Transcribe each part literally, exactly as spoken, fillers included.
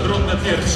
rundę pierwszą.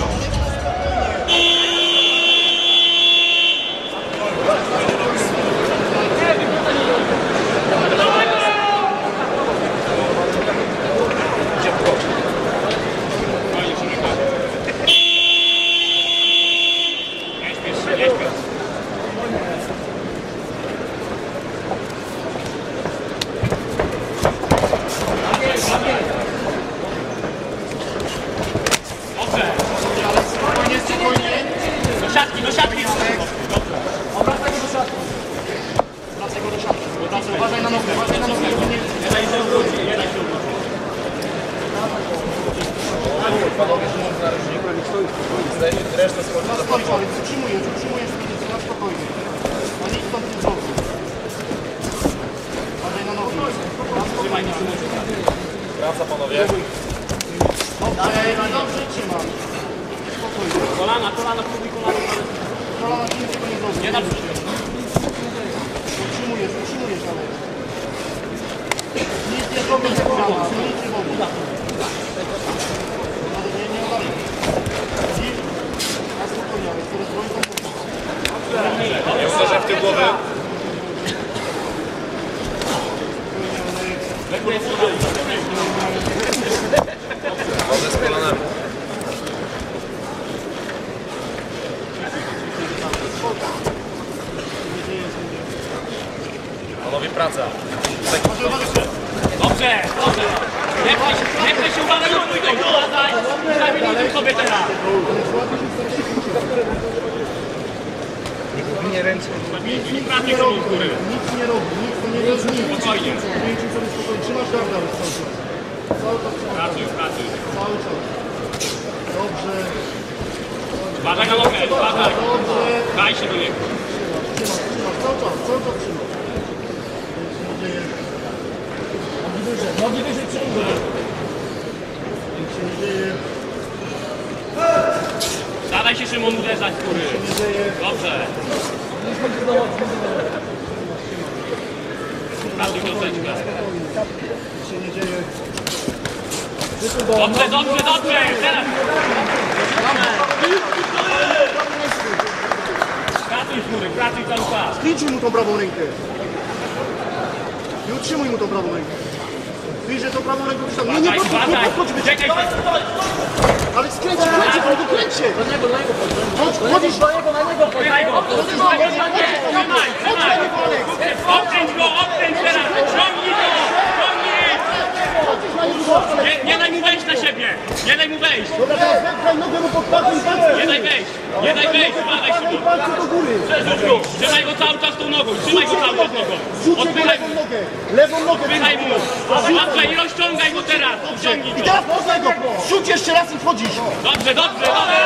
Do siatki, do siatki! Obracaj go do siatki. Obracaj go do siatki. Uważaj na nogę, uważaj na nogę. Nie daj się wrócić, nie daj się wrócić. Panowie, że można narożniku, nie stoi, stoi, resztę schodzi. Na skończ, ale utrzymujesz, utrzymujesz pozycję, na spokojnie. A nie stąd nie zrobił. Uważaj na nogę. Trzymaj, nie trzymaj. Praca, panowie. Dobrze, dobrze trzymam. Spokojnie. Kolana, kolana, próbuj kolana. Kolana ci niczego nie zrobi. Nie da się. Utrzymujesz, utrzymujesz, ale... Nic nie zrobię z kolana, nic nie robię. Nie, nie oddalaj. Widzisz? Na spokojnie, ale coraz dwoją są... Nie uderzę w tył głowy. Chodzę z kolanami. Panowie, praca. Dobrze, dobrze. Nie pchaj się, nie pchaj się, uważaj, uważaj, uważaj. Zamienij sobie teraz. Niech uwinie ręce. Nic nie robi, góry. Nic nie robi, nic to nie robi, nic. Spokojnie. Wyjdzie sobie spokojnie, trzymasz garda cały czas. Cały czas trzymasz. Pracuj, pracuj. Cały czas. Dobrze. Uważaj na nogę, uważaj. Dobrze. Daj się do niego. Trzymasz, trzymasz, cały czas, cały czas trzymasz. Nic się nie dzieje. Nogi wyżej, nogi wyżej ciągle. Nic się nie dzieje. Staraj się, Szymon, uderzać w góry. Nic się nie dzieje. Dobrze. Pracuj troszeczkę. Nic się nie dzieje. Dobrze, dobrze, dobrze. Teraz. Pracuj w góry, pracuj cały czas. Sklinczuj mu tą prawą rękę. I utrzymuj mu tą prawą rękę. Wyjrzyj tą prawą ręką. Nie, nie podchodź, nie podchodź. Czekaj, Ale skręć, kręć się, do kręć się. Do niego, do niego. Chodź, chodzisz do niego, na niego. Trzymaj go, trzymaj, trzymaj, trzymaj. Odkręć go, odkręć teraz. Ciągnij go, ciągnij. Nie, nie daj mu wejść na siebie. Nie daj mu wejść. Dobra, teraz wepchaj nogę mu pod palcem i palce. Nie daj wejść, nie daj wejść. Uważaj się I palce do góry. go. Trzymaj go cały czas tą nogą, trzymaj go cały czas nogą. Zrzuć jego Odpychaj lewą mu, nogę. Lewą nogę. odpychaj mu. Łapę i rozciągaj go teraz. Ciągnij I go. teraz poznaj go. Zrzuć jeszcze raz i wchodzisz. Dobrze, dobrze, dobrze.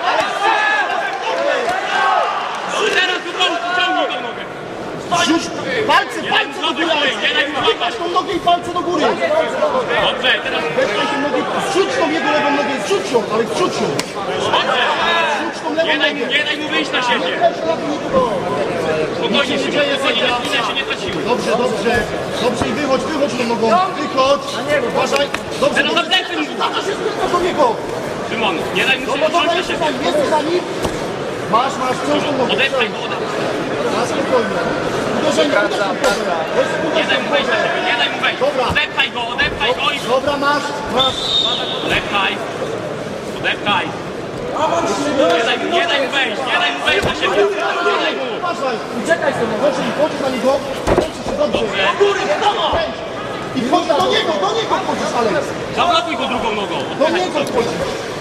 Teraz po prostu ciągnij tą nogę. Zrzuć palce, Nie daj mu palce do złapać góry. wyżej, nie daj mu Wypchasz złapać. tą nogę i palce do góry. Dobrze, teraz Wepchaj tą nogę. Zrzuć tą jego lewą nogę. Zrzuć ją, ale zrzuć ją. dobrze. Zrzuć tą lewą Nie daj, mu, nogę. nie daj mu wyjść na siebie. Spokojnie, Szymon, spokojnie, nie się nie traciły. Dobrze, dobrze. Dobrze i wychodź, wychodź tą nogą. Wychodź. Uważaj. Dobrze, Teraz dobrze. odepnij mu. Zadasz się tylko do niego. Szymon, nie daj mu No się bo dobra, wziąć na jesteś siebie. tam, jesteś za nim. Masz, masz, wciąż tą nogę. Odepchaj go, odepchaj. Na spokojnie. Uderzenie, Praca, praca. Nie daj mu wejść na siebie, nie daj mu wejść. Dobra. Odepchaj go, odepchaj go i... Dobra, masz, masz. Odepchaj. Odepchaj. Nie daj mu, nie daj mu wejść, nie daj mu wejść na siebie. Nie daj mu. Uważaj. Uciekaj sobie. Chodź, chodź na niego. Kręcisz się dobrze. Dobrze. Do góry, wiadomo. I wchodź do niego, do niego wchodzisz, Aleks. Zablokuj go drugą nogą. Do niego wchodzisz.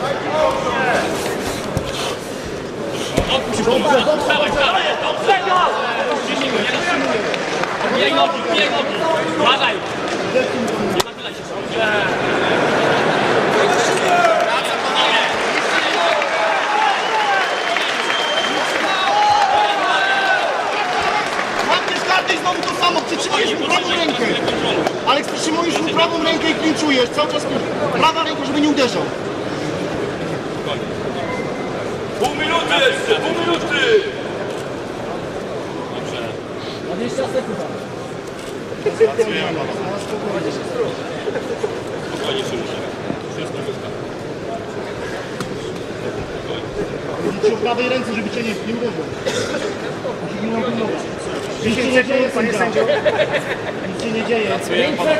Odpuść go, wstawaj, wstawaj. Dobrze, go. Ciśnij go, nie zatrzymuj. Bijaj nogi, bijaj nogi. Uważaj. Nie nachylaj się. Dobrze. Łapniesz kartę i znowu to samo. Przytrzymujesz mu prawą rękę. Aleks, przytrzymujesz mu prawą rękę i klinczujesz. Cały czas prawa ręka, żeby nie uderzał. Pół minuty jeszcze, pół minuty. Dobrze. dwadzieścia sekund. Spokojnie, Szymusie. Wszystko wystarczy. Idź o prawej ręce, żeby cię nie, nie uderzył. Nie ma pilnować. Nic się nie dzieje, panie sędzio. Nic się nie dzieje. Nic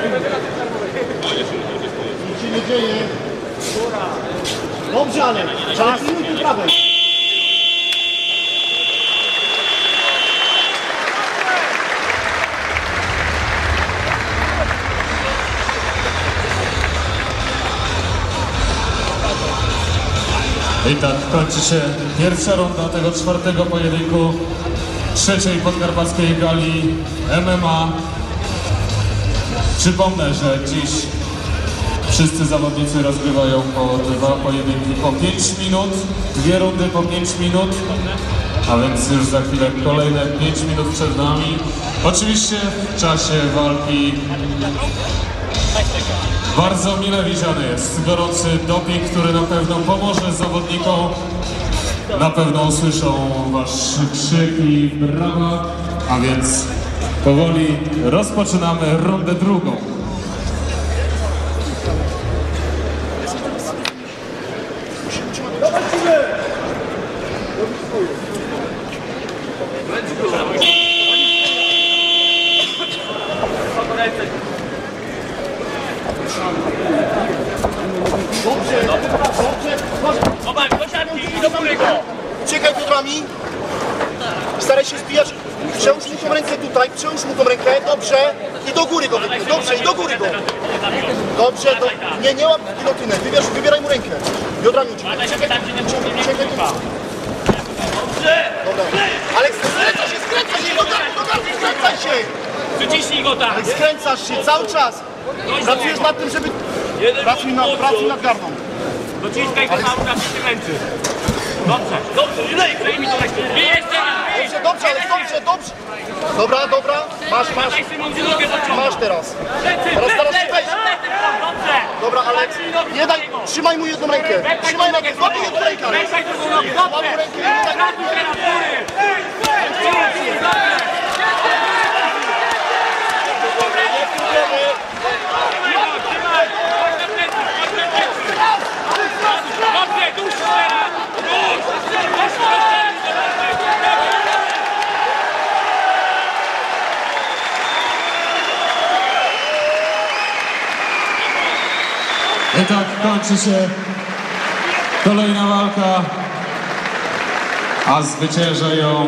się nie dzieje. Dobrze, ale. Ale pilnuj tu prawej. I tak kończy się pierwsza runda tego czwartego pojedynku trzeciej podkarpackiej gali M M A. Przypomnę, że dziś wszyscy zawodnicy rozgrywają po dwa pojedynki po pięć minut, dwie rundy po pięć minut, a więc już za chwilę kolejne pięć minut przed nami. Oczywiście w czasie walki bardzo mile widziany jest gorący doping, który na pewno pomoże zawodnikom. Na pewno usłyszą wasz krzyk i brawa, a więc powoli rozpoczynamy rundę drugą. Dobrze, dobrze. Obaj, do siatki i do góry go! Czekaj biodrami. Staraj się zbijać. Przełóż mu tą rękę tutaj, przełóż mu tą rękę, dobrze. I do góry go wypnij, dobrze, i do góry go. Dobrze, do... nie, nie łap gilotynę, wybierz, wybieraj mu rękę. Biodrami uciekaj, czekaj, czekaj, czekaj. Dobra. Ale skręca się, skręca się, do gardu, do gardu, skręcaj się. Przyciśnij go tak! Ale skręcasz się cały czas. Pracujesz nad tym, żeby... Pracuj nad, pracuj nad gardą. Dociskaj go cały czas, się męczy. Dobrze, dobrze, lej, przejmij to lekko. Nie jeszcze raz, Dobrze, dobrze, ale dobrze, dobrze. Dobra, dobra, masz, masz, daj Szymon, gdzie nogę zaciągnął. masz teraz. Plecy, Teraz plecy, starasz się wejść. dobrze. Dobra, ale nie daj, trzymaj mu jedną rękę. Trzymaj nogę, złapij jedną rękę. Wejszaj drugą nogę, dobrze. Ratuj teraz góry. Dobrze, dusz teraz. I tak kończy się kolejna walka, a zwycięża ją...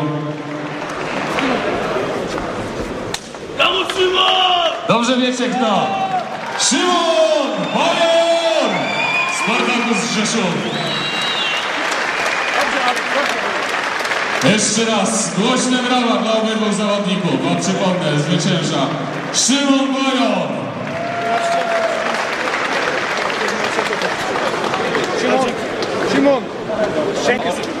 Dobrze wiecie kto? Szymon Bojor! Spartakus Rzeszów. Jeszcze raz głośne brawa dla obydwu zawodników, bo przypomnę, zwycięża Szymon Bojor. Szymon, Szymon, szczękę sobie.